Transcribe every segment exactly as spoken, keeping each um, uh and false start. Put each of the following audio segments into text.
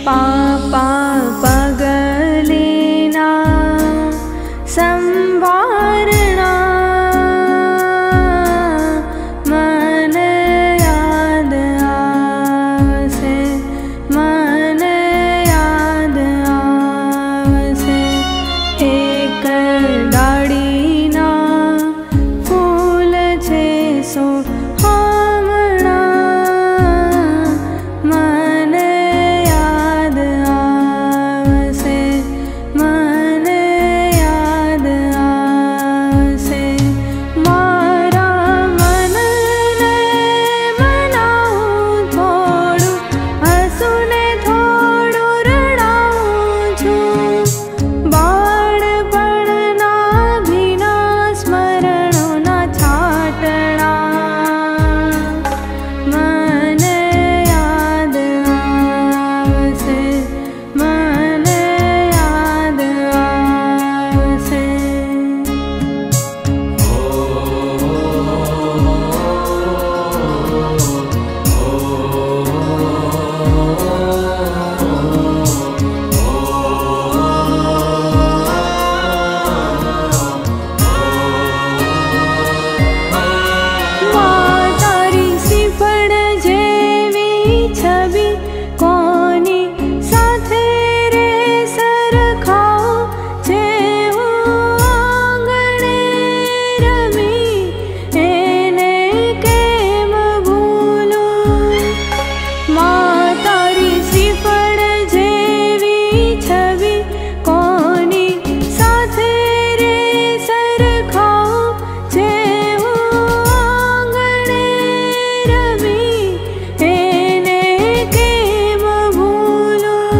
पापा पगलेना संवारणा मन याद आवसे मन याद आवसे एक डाळीना फूल छे सो हमणा मन याद आवसे मन याद आवसे मारा मनने मनावुं थोडुं हसूने थोडुं रडावुं छुं बाळपणना भीना स्मरणोना छाटणा मन याद आवसे मन याद आवसे मां तारी श्रीफળ जेवी छवि कोनी साथे रे सरखाओ जेवुं आंगणे रमी एने केम भूलूं मां तारी श्रीफળ जेवी छवि कोनी साथे रे सरखाओ जेवुं आंगणे रमी एने केम भूलूं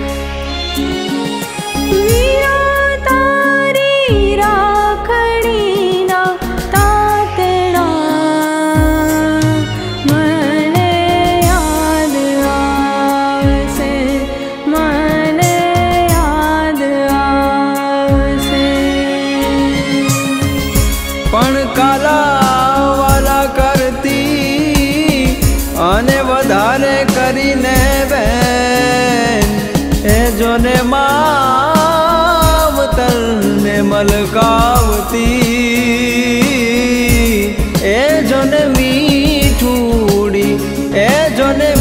वीरा तारी राखड़ीना तातणा मन याद आवसे मन याद आवसे पण काला वाला करती अने वधारे करीने बेन ए जोने मावतर ने मलकावती ए जोने मीठूड़ी ए जोने